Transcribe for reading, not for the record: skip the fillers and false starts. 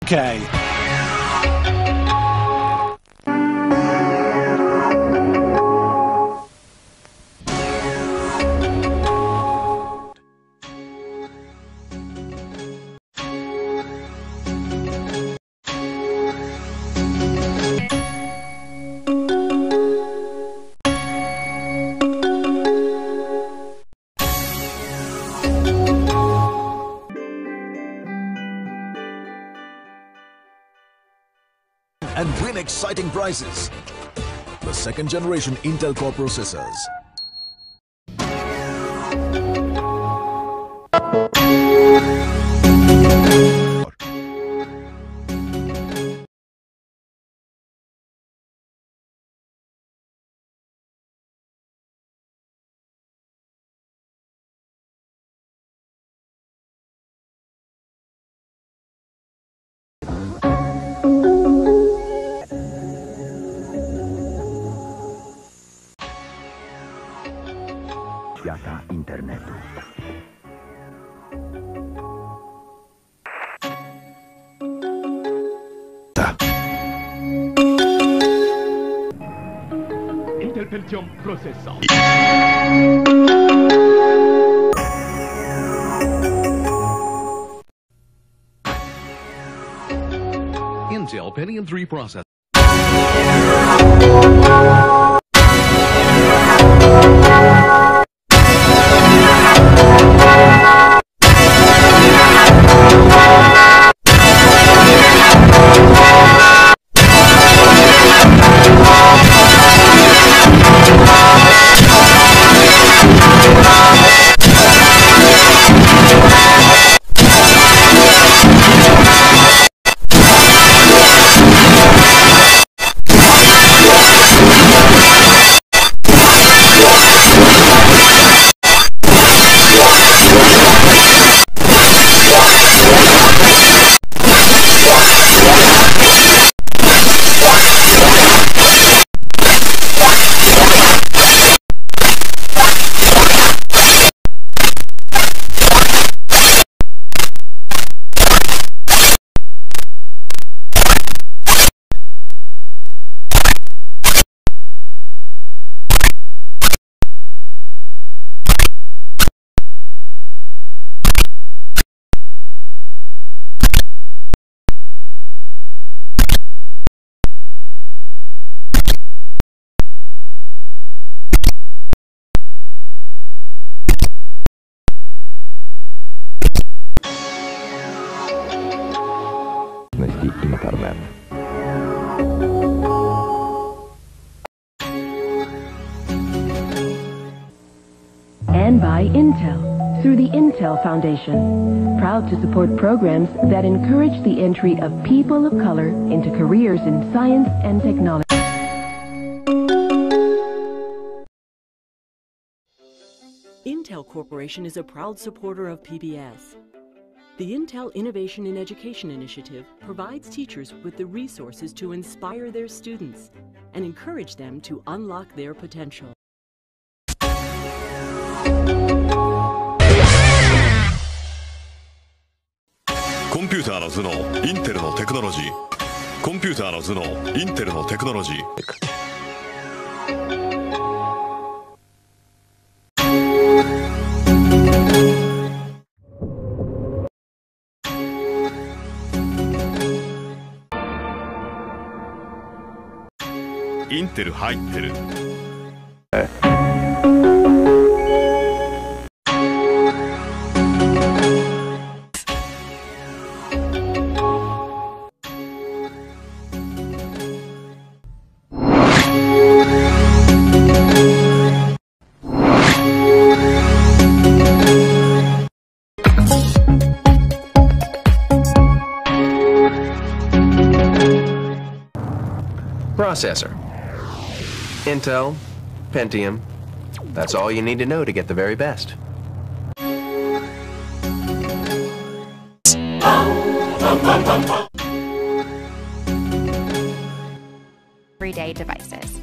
Okay. And win exciting prizes. The second generation Intel Core processors. Świata internetu. Intel Pentium processor. Intel Pentium 3 processor. Internet. And by Intel, through the Intel Foundation, proud to support programs that encourage the entry of people of color into careers in science and technology. Intel Corporation is a proud supporter of PBS. The Intel Innovation in Education Initiative provides teachers with the resources to inspire their students and encourage them to unlock their potential. Computer の頭脳、インテルのテクノロジー。コンピューターの頭脳、インテルのテクノロジー。インテル入ってる。 Processor. Intel, Pentium. That's all you need to know to get the very best. Everyday devices.